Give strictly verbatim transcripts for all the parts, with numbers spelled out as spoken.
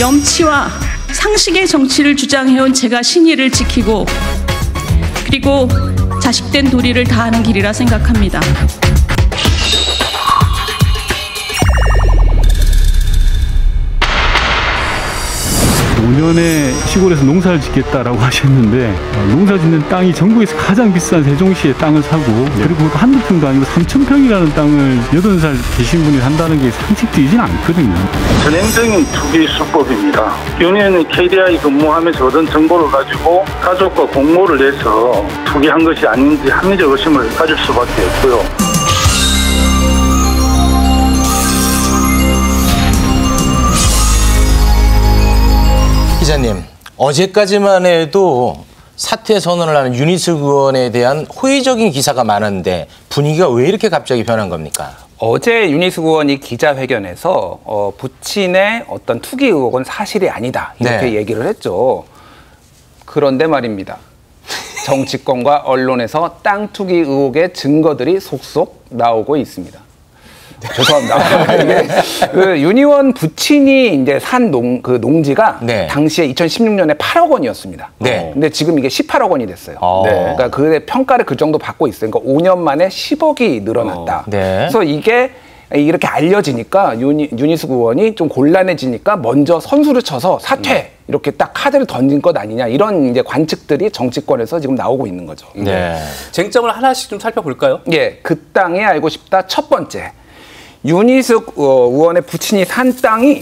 염치와 상식의 정치를 주장해온 제가 신의를 지키고 그리고 자식된 도리를 다하는 길이라 생각합니다. 오 년에 시골에서 농사를 짓겠다라고 하셨는데 농사 짓는 땅이 전국에서 가장 비싼 세종시의 땅을 사고 그리고 한두 평도 아니고 삼천 평이라는 땅을 여든 살 계신 분이 산다는 게 상식되지는 않거든요. 전형적인 투기 수법입니다. 유니언이 케이디아이 근무하면서 얻은 정보를 가지고 가족과 공모를 해서 투기한 것이 아닌지 합리적 의심을 가질 수밖에 없고요. 기자님, 어제까지만 해도 사퇴 선언을 하는 윤희숙 의원에 대한 호의적인 기사가 많았는데 분위기가 왜 이렇게 갑자기 변한 겁니까? 어제 윤희숙 의원이 기자회견에서 어, 부친의 어떤 투기 의혹은 사실이 아니다 이렇게 네. 얘기를 했죠. 그런데 말입니다. 정치권과 언론에서 땅 투기 의혹의 증거들이 속속 나오고 있습니다. 죄송합니다. 이게 그 윤 의원 부친이 이제 산 농 그 농지가 네. 당시에 이천십육 년에 팔억 원이었습니다. 네. 근데 지금 이게 십팔억 원이 됐어요. 네. 그러니까 그 평가를 그 정도 받고 있어요. 그러니까 오 년 만에 십억이 늘어났다. 네. 그래서 이게 이렇게 알려지니까 윤, 윤희숙 의원이 좀 곤란해지니까 먼저 선수를 쳐서 사퇴 이렇게 딱 카드를 던진 것 아니냐 이런 이제 관측들이 정치권에서 지금 나오고 있는 거죠. 네. 쟁점을 하나씩 좀 살펴볼까요? 예, 그 땅에 알고 싶다 첫 번째. 윤희숙 의원의 부친이 산 땅이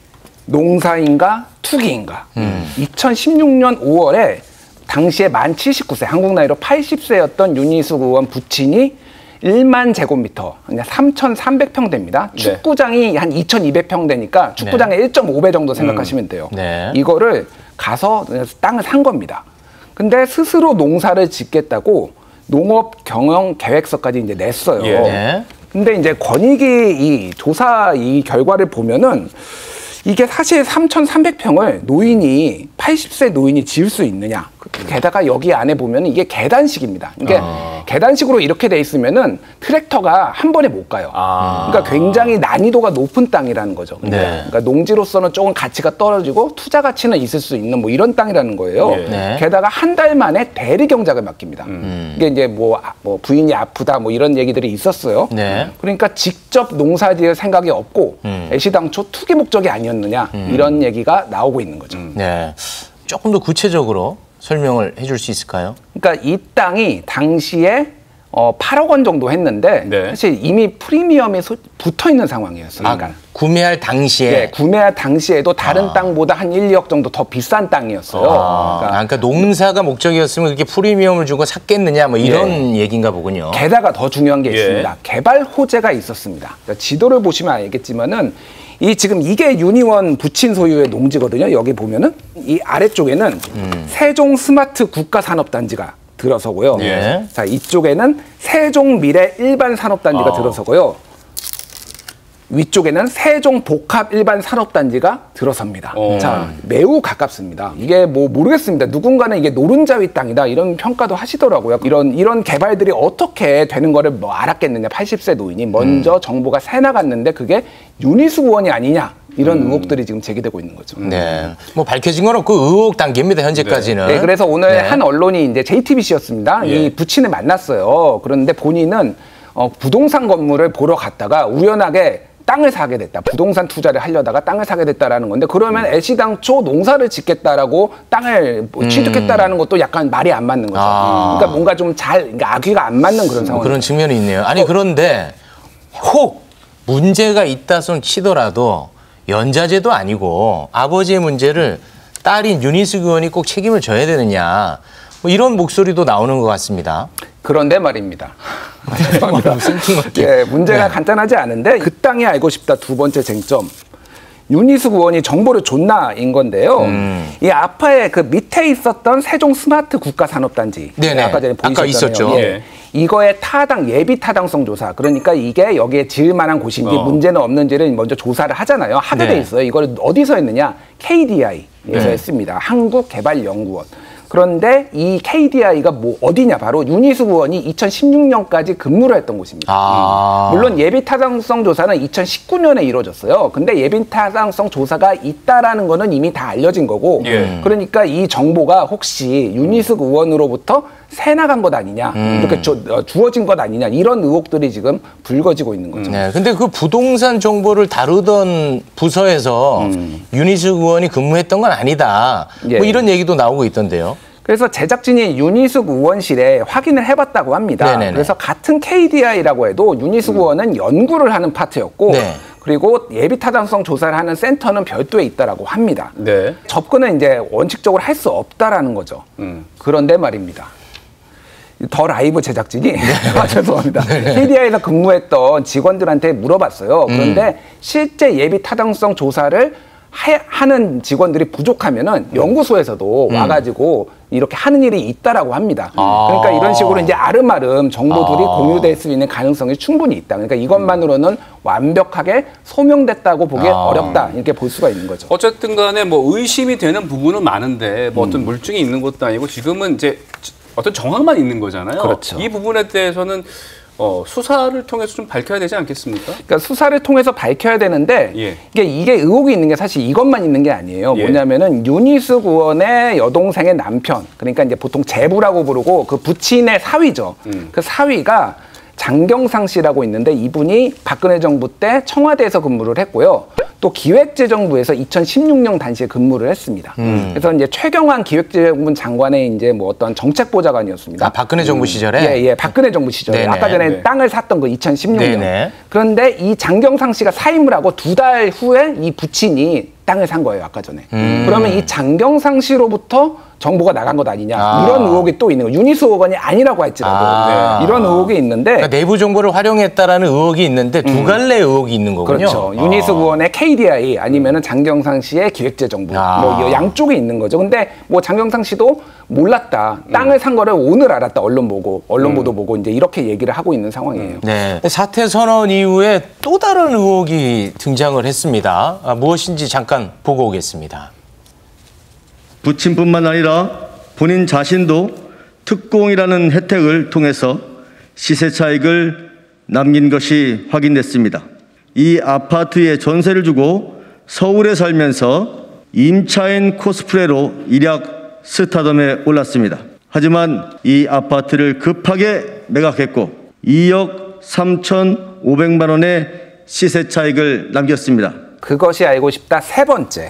농사인가 투기인가. 음. 이천십육 년 오월에 당시에 만 칠십구 세, 한국 나이로 팔십 세였던 윤희숙 의원 부친이 일만 제곱미터, 그냥 삼천삼백 평대입니다. 네. 축구장이 한 이천이백 평대니까 축구장의 네. 일 점 오 배 정도 생각하시면 돼요. 음. 네. 이거를 가서 땅을 산 겁니다. 근데 스스로 농사를 짓겠다고 농업 경영 계획서까지 이제 냈어요. 예. 근데 이제 권익위 이 조사 이 결과를 보면은 이게 사실 삼천삼백 평을 노인이 팔십 세 노인이 지을 수 있느냐. 게다가 여기 안에 보면은 이게 계단식입니다. 이게 아. 계단식으로 이렇게 돼 있으면은 트랙터가 한 번에 못 가요. 아. 그러니까 굉장히 난이도가 높은 땅이라는 거죠. 네. 그러니까 농지로서는 조금 가치가 떨어지고 투자 가치는 있을 수 있는 뭐 이런 땅이라는 거예요. 네. 게다가 한 달 만에 대리 경작을 맡깁니다. 음. 이게 이제 뭐, 뭐 부인이 아프다 뭐 이런 얘기들이 있었어요. 네. 그러니까 직접 농사지을 생각이 없고 음. 애시당초 투기 목적이 아니었느냐 음. 이런 얘기가 나오고 있는 거죠. 음. 네. 조금 더 구체적으로 설명을 해줄 수 있을까요? 그러니까 이 땅이 당시에 어, 팔억 원 정도 했는데 네. 사실 이미 프리미엄이 소, 붙어 있는 상황이었어요. 그러니까. 아, 구매할 당시에? 네, 구매할 당시에도 다른 아. 땅보다 한 일, 이억 정도 더 비싼 땅이었어요. 아. 그러니까, 그러니까 농사가 목적이었으면 그렇게 프리미엄을 주고 샀겠느냐 뭐 이런 예. 얘기인가 보군요. 게다가 더 중요한 게 예. 있습니다. 개발 호재가 있었습니다. 그러니까 지도를 보시면 알겠지만은 이 지금 이게 윤 의원 부친 소유의 농지거든요. 여기 보면은 이 아래쪽에는 음. 세종 스마트 국가산업단지가 들어서고요. 예. 자, 이쪽에는 세종 미래 일반 산업단지가 어. 들어서고요. 위쪽에는 세종 복합 일반 산업단지가 들어섭니다. 어. 자, 매우 가깝습니다. 이게 뭐 모르겠습니다. 누군가는 이게 노른자위 땅이다 이런 평가도 하시더라고요. 이런 이런 개발들이 어떻게 되는 거를 뭐 알았겠느냐. 팔십 세 노인이 먼저 음. 정보가 새 나갔는데 그게 윤희숙 의원이 아니냐. 이런 음. 의혹들이 지금 제기되고 있는 거죠. 네, 뭐 밝혀진 건 없고 의혹 단계입니다 현재까지는. 네, 네 그래서 오늘 네. 한 언론이 이제 제이티비씨였습니다. 예. 이 부친을 만났어요. 그런데 본인은 어, 부동산 건물을 보러 갔다가 우연하게 땅을 사게 됐다. 부동산 투자를 하려다가 땅을 사게 됐다라는 건데 그러면 애시당초 농사를 짓겠다라고 땅을 뭐 취득했다라는 것도 약간 말이 안 맞는 거죠. 아. 그러니까 뭔가 좀 잘 그러니까 악의가 안 맞는 그런 상황. 그런 측면이 있네요. 아니 어. 그런데 혹 문제가 있다 손 치더라도 연자제도 아니고 아버지의 문제를 딸인 윤희숙 의원이 꼭 책임을 져야 되느냐 뭐 이런 목소리도 나오는 것 같습니다. 그런데 말입니다. 예, 문제가 네. 간단하지 않은데 그 땅이 알고 싶다 두 번째 쟁점. 윤희숙 의원이 정보를 줬나인 건데요. 음. 이 아파의 그 밑에 있었던 세종 스마트 국가산업단지. 네네. 아까 전에 보이셨잖아요. 아까 있었죠. 예. 이거의 타당 예비 타당성 조사. 그러니까 이게 여기에 지을 만한 곳인지 어. 문제는 없는지를 먼저 조사를 하잖아요. 하게 네. 돼 있어요. 이걸 어디서 했느냐? 케이디아이에서 네. 했습니다. 한국개발연구원. 그런데 이 케이디아이가 뭐 어디냐? 바로 윤희숙 의원이 이천십육 년까지 근무를 했던 곳입니다. 아. 음. 물론 예비 타당성 조사는 이천십구 년에 이루어졌어요. 근데 예비 타당성 조사가 있다라는 거는 이미 다 알려진 거고, 예. 그러니까 이 정보가 혹시 윤희숙 의원으로부터 새 나간 것 아니냐, 음. 이렇게 주, 어, 주어진 것 아니냐, 이런 의혹들이 지금 불거지고 있는 거죠. 네, 근데 그 부동산 정보를 다루던 부서에서 음. 윤희숙 의원이 근무했던 건 아니다. 예. 뭐 이런 얘기도 나오고 있던데요. 그래서 제작진이 윤희숙 의원실에 확인을 해봤다고 합니다. 네네네. 그래서 같은 케이디아이라고 해도 윤희숙 음. 의원은 연구를 하는 파트였고, 네. 그리고 예비 타당성 조사를 하는 센터는 별도에 있다라고 합니다. 네. 접근은 이제 원칙적으로 할 수 없다라는 거죠. 음. 그런데 말입니다. 더 라이브 제작진이 아, 죄송합니다. 케이디아이에서 근무했던 직원들한테 물어봤어요. 그런데 음. 실제 예비 타당성 조사를 하, 하는 직원들이 부족하면은 연구소에서도 음. 와가지고 이렇게 하는 일이 있다라고 합니다. 아. 그러니까 이런 식으로 이제 아름아름 정보들이 아. 공유될 수 있는 가능성이 충분히 있다. 그러니까 이것만으로는 완벽하게 소명됐다고 보기 아. 어렵다. 이렇게 볼 수가 있는 거죠. 어쨌든 간에 뭐 의심이 되는 부분은 많은데 뭐 어떤 음. 물증이 있는 것도 아니고 지금은 이제 어떤 정황만 있는 거잖아요. 그렇죠. 이 부분에 대해서는 어, 수사를 통해서 좀 밝혀야 되지 않겠습니까? 그러니까 수사를 통해서 밝혀야 되는데 예. 이게, 이게 의혹이 있는 게 사실 이것만 있는 게 아니에요. 예. 뭐냐면은 윤희숙 의원의 여동생의 남편, 그러니까 이제 보통 제부라고 부르고 그 부친의 사위죠. 음. 그 사위가 장경상 씨라고 있는데 이분이 박근혜 정부 때 청와대에서 근무를 했고요. 또 기획재정부에서 이천십육 년 당시에 근무를 했습니다. 음. 그래서 이제 최경환 기획재정부 장관의 이제 뭐 어떤 정책보좌관이었습니다. 아, 박근혜 정부 시절에? 예, 예, 박근혜 정부 시절에. 네네. 아까 전에 네. 땅을 샀던 거 이천십육 년. 네네. 그런데 이 장경상 씨가 사임을 하고 두 달 후에 이 부친이 땅을 산 거예요, 아까 전에. 음. 그러면 이 장경상 씨로부터 정보가 나간 것 아니냐. 아. 이런 의혹이 또 있는 거예요. 윤희숙 의원이 아니라고 할지라도. 아. 네. 이런 의혹이 있는데. 그러니까 내부 정보를 활용했다라는 의혹이 있는데 두 갈래 의혹이 있는 거군요. 그렇죠. 아. 윤희숙 의원의 케이디아이 아니면은 장경상 씨의 기획재정부. 아. 뭐 양쪽에 있는 거죠. 근데 뭐 장경상 씨도 몰랐다. 땅을 산 거를 오늘 알았다. 언론 보고. 언론 음. 보도 보고 이제 이렇게 얘기를 하고 있는 상황이에요. 네. 사퇴 선언 이후에 또 다른 의혹이 등장을 했습니다. 아, 무엇인지 잠깐 보고 오겠습니다. 부친뿐만 아니라 본인 자신도 특공이라는 혜택을 통해서 시세 차익을 남긴 것이 확인됐습니다. 이 아파트에 전세를 주고 서울에 살면서 임차인 코스프레로 일약 스타덤에 올랐습니다. 하지만 이 아파트를 급하게 매각했고 이억 삼천오백만 원의 시세 차익을 남겼습니다. 그것이 알고 싶다 세 번째.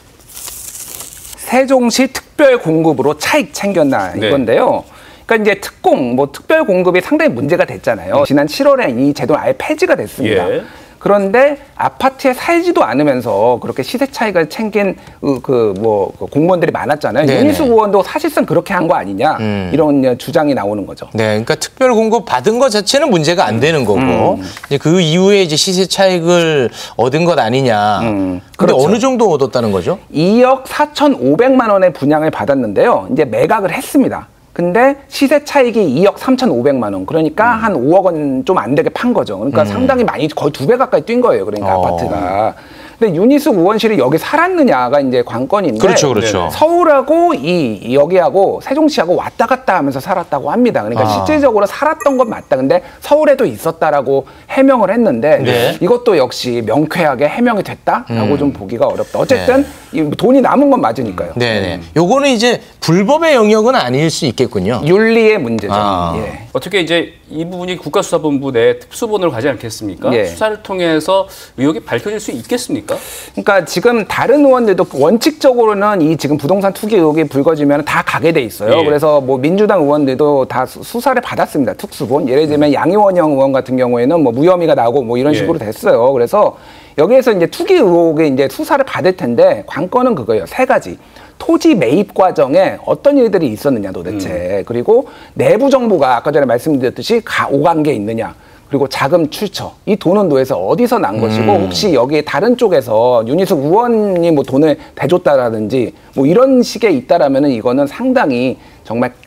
세종시 특별 공급으로 차익 챙겼나 네. 이건데요. 그러니까 이제 특공, 뭐 특별 공급이 상당히 문제가 됐잖아요. 지난 칠월에 이 제도는 아예 폐지가 됐습니다. 예. 그런데 아파트에 살지도 않으면서 그렇게 시세 차익을 챙긴 그 뭐 공무원들이 많았잖아요. 네네. 윤희숙 의원도 사실상 그렇게 한 거 아니냐 음. 이런 주장이 나오는 거죠. 네, 그러니까 특별 공급 받은 것 자체는 문제가 안 되는 거고 음. 이제 그 이후에 이제 시세 차익을 얻은 것 아니냐. 음. 근데 그렇죠. 어느 정도 얻었다는 거죠? 이억 사천오백만 원의 분양을 받았는데요. 이제 매각을 했습니다. 근데 시세 차익이 이억 삼천오백만 원. 그러니까 음. 한 오억 원 좀 안 되게 판 거죠. 그러니까 음. 상당히 많이 거의 두 배 가까이 뛴 거예요. 그러니까 어. 아파트가. 근데 윤희숙 의원실이 여기 살았느냐가 이제 관건인데 그렇죠, 그렇죠. 서울하고 이 여기하고 세종시하고 왔다 갔다 하면서 살았다고 합니다. 그러니까 아. 실질적으로 살았던 건 맞다. 근데 서울에도 있었다라고 해명을 했는데 네. 이것도 역시 명쾌하게 해명이 됐다라고 음. 좀 보기가 어렵다. 어쨌든 이 돈이 남은 건 맞으니까요. 네네. 요거는 이제 불법의 영역은 아닐 수 있겠군요. 윤리의 문제죠. 아. 예. 어떻게 이제 이 부분이 국가수사본부 내 특수본을 가지 않겠습니까? 예. 수사를 통해서 의혹이 밝혀질 수 있겠습니까? 그러니까 지금 다른 의원들도 원칙적으로는 이 지금 부동산 투기 의혹이 불거지면 다 가게 돼 있어요. 예. 그래서 뭐 민주당 의원들도 다 수- 수사를 받았습니다. 특수본. 예를 들면 양이원영 의원 같은 경우에는 뭐 무혐의가 나오고 뭐 이런 예. 식으로 됐어요. 그래서 여기에서 이제 투기 의혹에 이제 수사를 받을 텐데 관건은 그거예요. 세 가지. 토지 매입 과정에 어떤 일들이 있었느냐 도대체. 음. 그리고 내부 정보가 아까 전에 말씀드렸듯이 가, 오간게 있느냐. 그리고 자금 출처. 이 돈은 도대체 어디서 난 것이고 음. 혹시 여기 다른 쪽에서 윤희숙 의원이 뭐 돈을 대줬다라든지 뭐 이런 식의 있다라면은 이거는 상당히 정말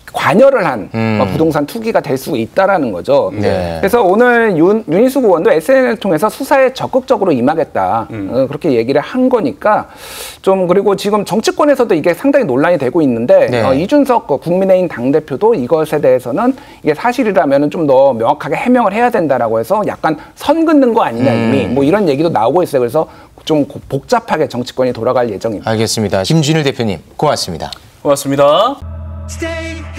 관여를 한 음. 부동산 투기가 될 수 있다라는 거죠. 네. 그래서 오늘 윤, 윤희숙 의원도 에스엔엘을 통해서 수사에 적극적으로 임하겠다 음. 어, 그렇게 얘기를 한 거니까 좀 그리고 지금 정치권에서도 이게 상당히 논란이 되고 있는데 네. 어, 이준석 국민의힘 당대표도 이것에 대해서는 이게 사실이라면 좀 더 명확하게 해명을 해야 된다라고 해서 약간 선 긋는 거 아니냐 이미 음. 뭐 이런 얘기도 나오고 있어요. 그래서 좀 복잡하게 정치권이 돌아갈 예정입니다. 알겠습니다. 김준일 대표님 고맙습니다. 고맙습니다. Stay